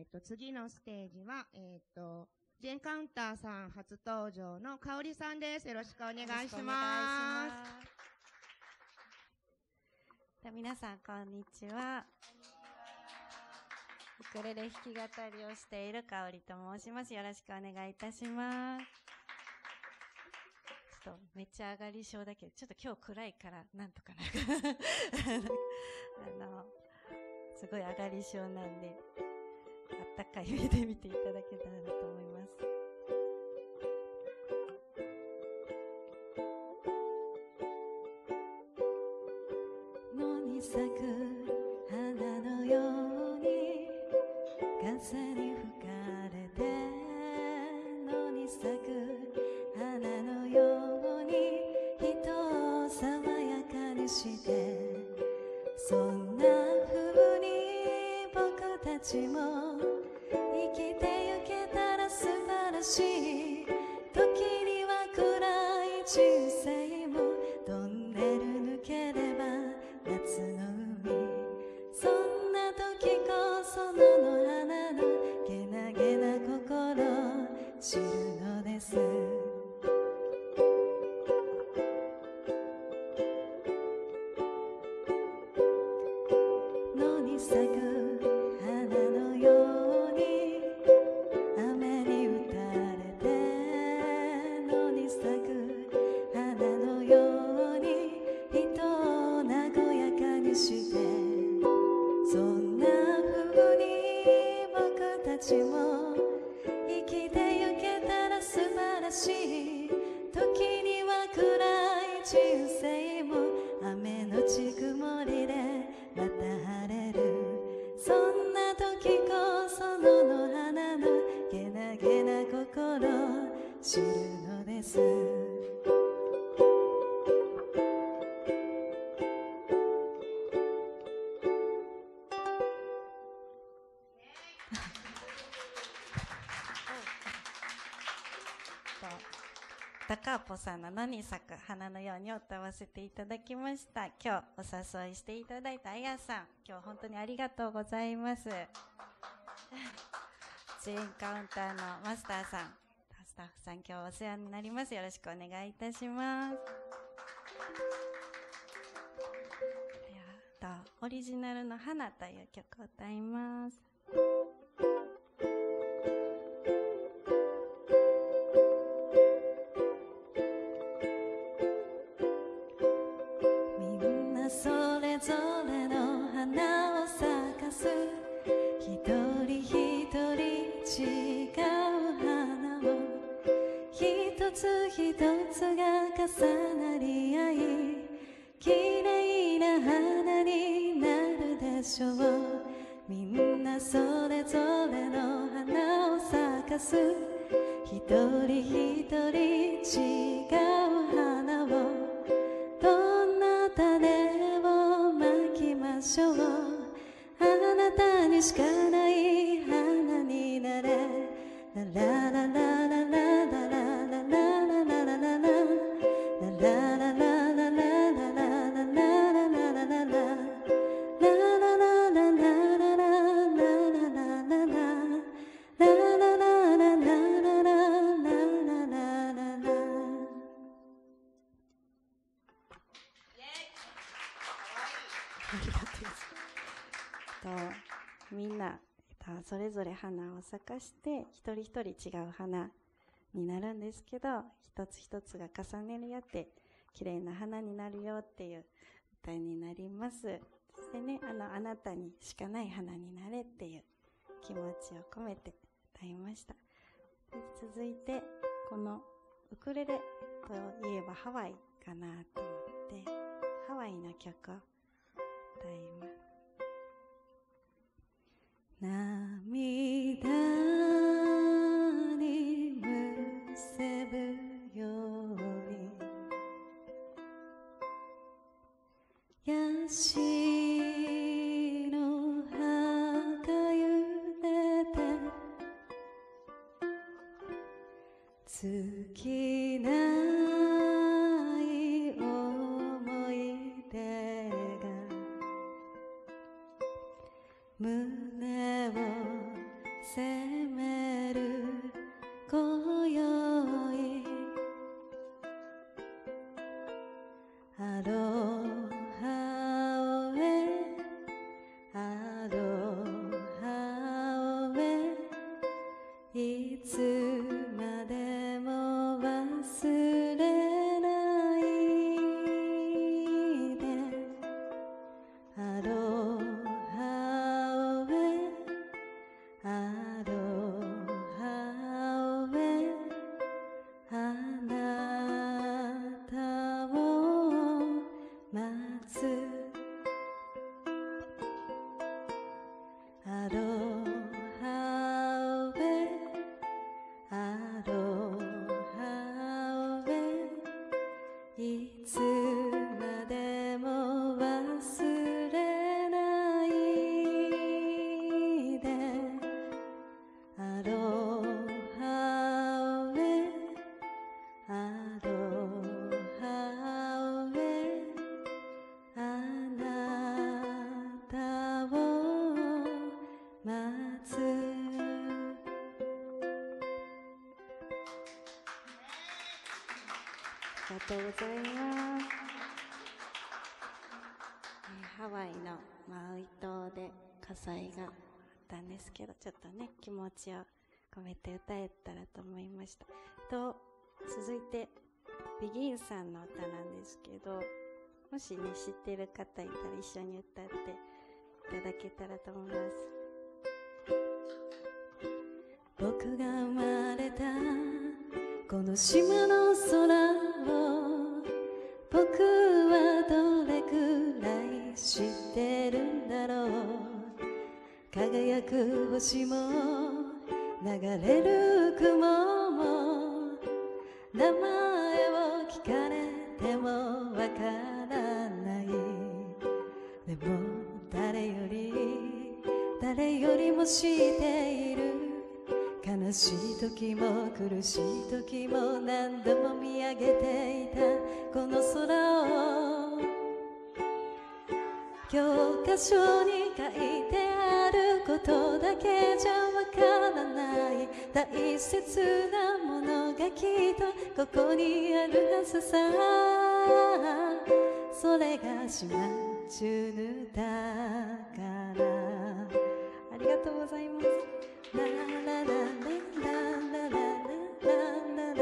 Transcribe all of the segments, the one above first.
次のステージは、ジェンカウンターさん初登場のかおりさんです。よろしくお願いします。 皆さん、こんにちは。ウクレレ弾き語りをしているかおりと申します。よろしくお願いいたします。ちょっとめっちゃ上がり症だけど、ちょっと今日暗いからなんとかなすごい上がり症なんで、あったかい目で見ていただけたらと思います。野に咲く花のように風に吹かれて、野に咲く花のように人を爽やかにして、そんな風に僕たちも生きてゆけたら素晴らしい。時には暗い人生もトンネル抜ければ夏の海、そんな時こそ野の花のけなげな心知るのです。野に咲く花のように雨に打たれて、野に咲く花のように人を和やかにして、そんな風に僕たちも生きてゆけたら素晴らしい。時には暗い人生も雨のち曇りでまた晴れる。そんな時こそ野の花のけなげな心知るのです。タカーポさんの野に咲く花のようにを歌わせていただきました。今日お誘いしていただいたあやさん、今日本当にありがとうございます。ジェーンカウンターのマスターさん、スタッフさん、今日お世話になります。よろしくお願いいたします。オリジナルの花という曲を歌います。みんなそれぞれの花を咲かす、一人一人違う花を一つ一つが重なり合い、綺麗な花になるでしょう。みんなそれぞれの花を咲かす、一人一人違う花を、どんな種をまきましょう。あなたにしかない花になれ。ララララララララララララララララみんなそれぞれ花を咲かして一人一人違う花になるんですけど、一つ一つが重ねり合って綺麗な花になるよっていう歌になります。そしてね、あなたにしかない花になれっていう気持ちを込めて歌いました。で、続いてこのウクレレといえばハワイかなと思ってハワイの曲を歌います。涙にむせぶようにヤシの葉が揺れて尽きない思い出が胸を責める今宵アロハオエアロハオエいつまでも忘れないでアロハオエアロハオエあなたを待つアロハオエアロハオエいつまでも忘れないでアロハオエアロハオエあなたを待つありがとうございます。ハワイのマウイ島で火災があったんですけど、ちょっとね気持ちを込めて歌えたらと思いました。と続いてビギンさんの歌なんですけど、もしね知ってる方いたら一緒に歌っていただけたらと思います。僕が生まれたこの島の空を僕はどれくらい知ってるんだろう。輝く星も流れる雲も名前を聞かれてもわからない。でも誰よりも知っている。悲しい時も苦しい時も何度も見上げていたこの空を教科書に書いてあることだけじゃわからない大切なものがきっとここにあるはずさ。それが島チュヌだからありがとうございます。ララララララララララララ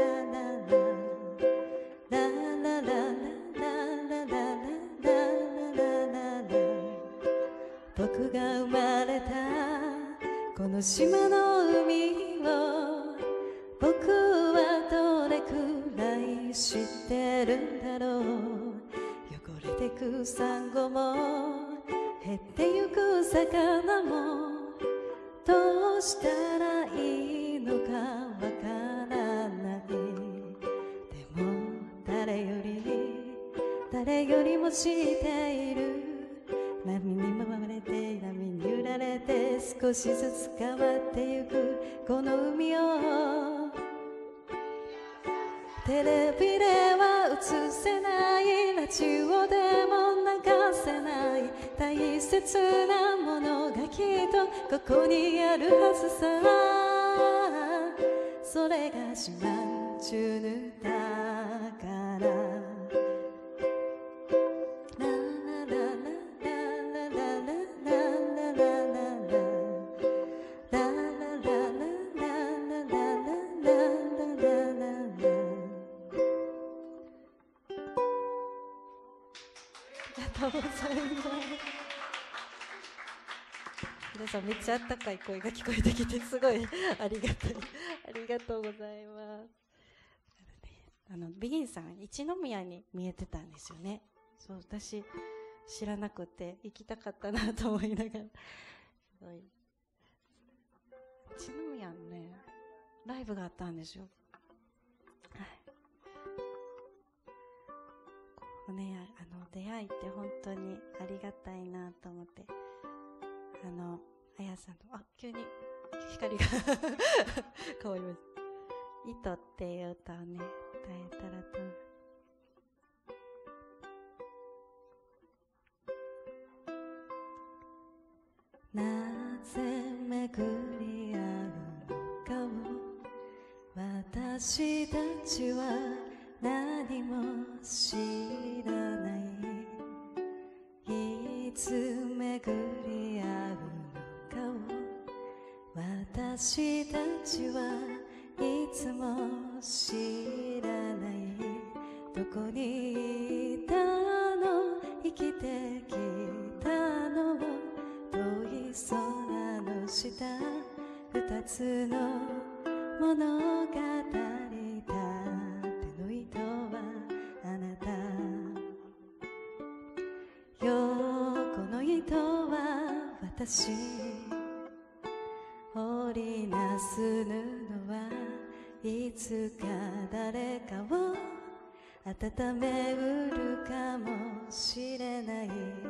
僕が生まれたこの島の海を僕はどれくらい知ってるんだろう。汚れてくサンゴも減ってゆく魚もどうしたらいいのかわからない。でも誰よりも知っている。波に回れて波に揺られて少しずつ変わってゆくこの海をテレビでは映せないラジオでも流せない大切なものがきっとここにあるはずさ。それが島チュヌだから皆さんめっちゃあったかい声が聞こえてきてすごいありがとうございます。ビギンさん一宮に見えてたんですよね。そう私知らなくて行きたかったなと思いながらすごい一宮のねライブがあったんですよ。ね、出会いって本当にありがたいなと思ってあやさんの急に光が変わりました。糸っていう歌をね歌えたらと思います。なぜ巡り合私たちは何も知らない、いつ巡り合うのかを私たちはいつも知らない、どこにいたの、生きてきたの、遠い空の下、二つの物語だ、手の糸はあなた、横の糸は私、織りなす布はいつか誰かを温めうるかもしれない、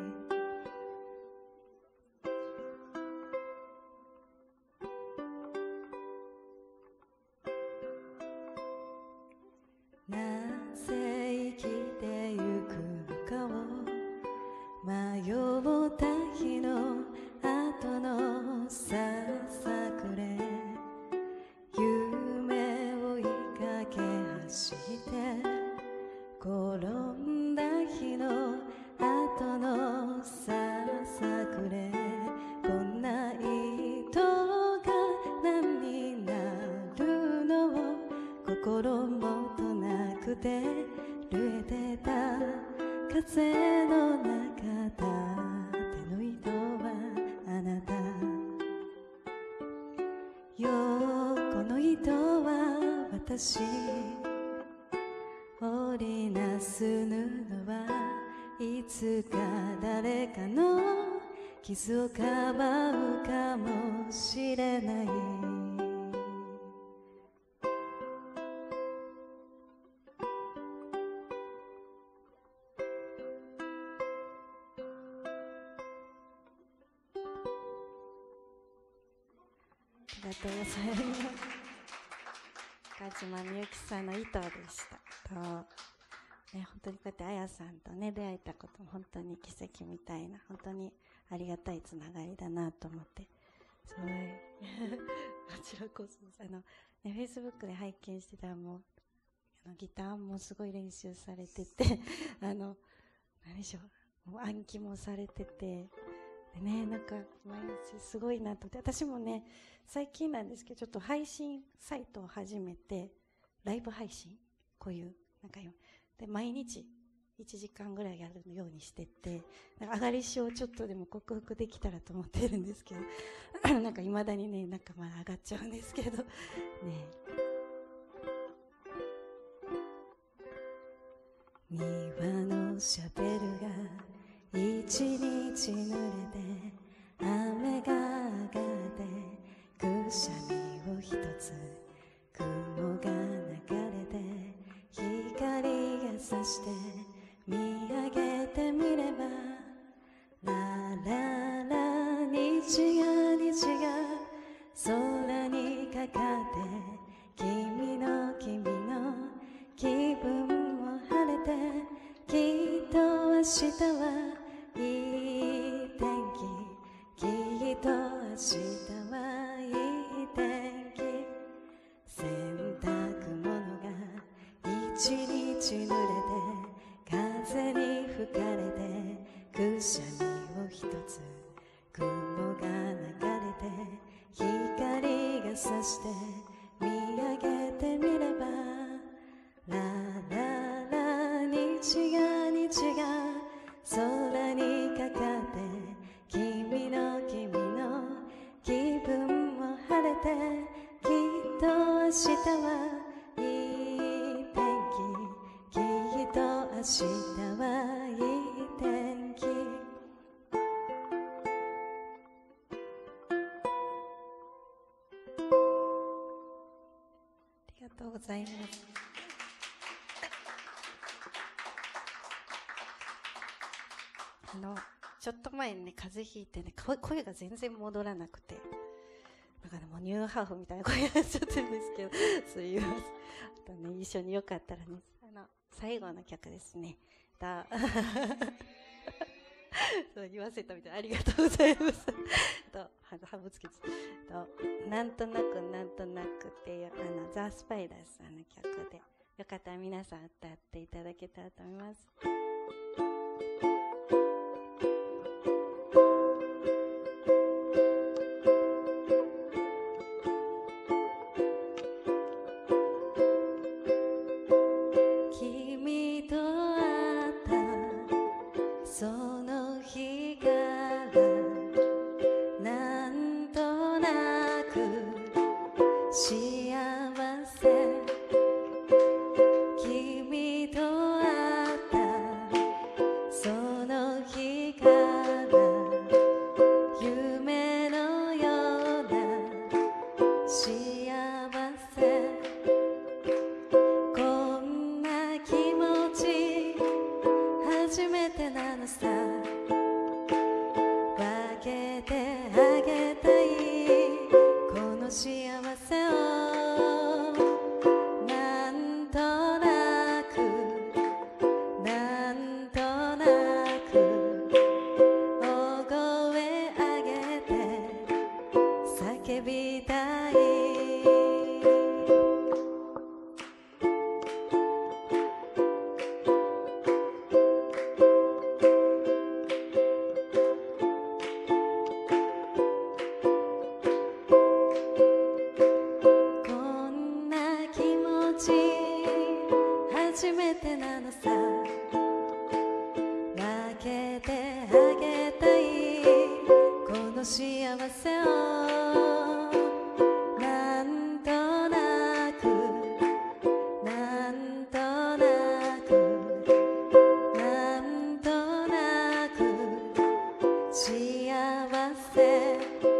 なぜ生きてゆくのかを迷った日の後のささくれ、夢を追いかけ走って転んだ日の後のささくれ、こんな糸が何になるのを心もとなくて震えてた風の中だ、手の糸はあなた、横の糸は私、織りなす布はいつか誰かの傷をかばうかもしれない、ありがとうございます。岡島みゆきさんの糸でしたと、ね、本当にこうやってあやさんとね出会えたことも本当に奇跡みたいな、本当にありがたいつながりだなと思って、すごいこちらこそね、Facebook で拝見してたら、もうギターもすごい練習されてて何でしょう、もう暗記もされてて、でね、なんか毎日すごいなと思って、私もね最近なんですけどちょっと配信サイトを始めて、ライブ配信こういうなんかで毎日1時間ぐらいやるようにしてて、上がり症をちょっとでも克服できたらと思ってるんですけどなんか未だにね、なんかまだ上がっちゃうんですけどね。庭のシャベルが一日濡れて、雨が上がってくしゃみを一つ、雲が流れて光が差して見上げてみれば、ラララ虹が空にかかって、君の気分も晴れて、きっと明日はいい天気、きっと明日はいい天気、洗濯物が一日濡れて、風に吹かれてくしゃみを一つ、雲が流れて光が差して見上げてみれば、ラララ虹が空にかかって、君の気分も晴れて、きっと明日はいい天気、きっと明日はいい天気。ありがとうございます。ちょっと前にね風邪ひいてね、声が全然戻らなくて、だからもうニューハーフみたいな声になっちゃってるんですけどすいません。あとね、一緒によかったらね、最後の曲ですね。 そう言わせたみたいな。ありがとうございますハブつけてなんとなくっていうザ・スパイダースさんの曲で、よかったら皆さん歌っていただけたらと思います。君と会ったその日からなんとなく幸せ、君と会ったその日から夢のような幸せ、こんな気持ち初めてなのさ、分けてあげたいこの幸せを、なんとなく大声上げて叫びたい。初めてなのさ、分けてあげたいこの幸せを、なんとなく幸せ、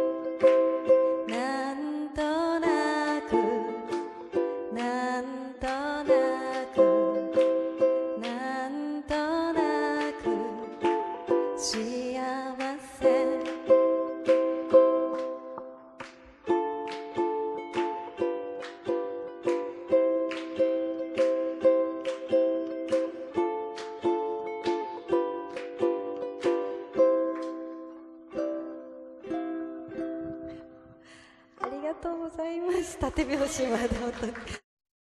なんとなく幸せ。ありがとうございました。手拍子まで本当に。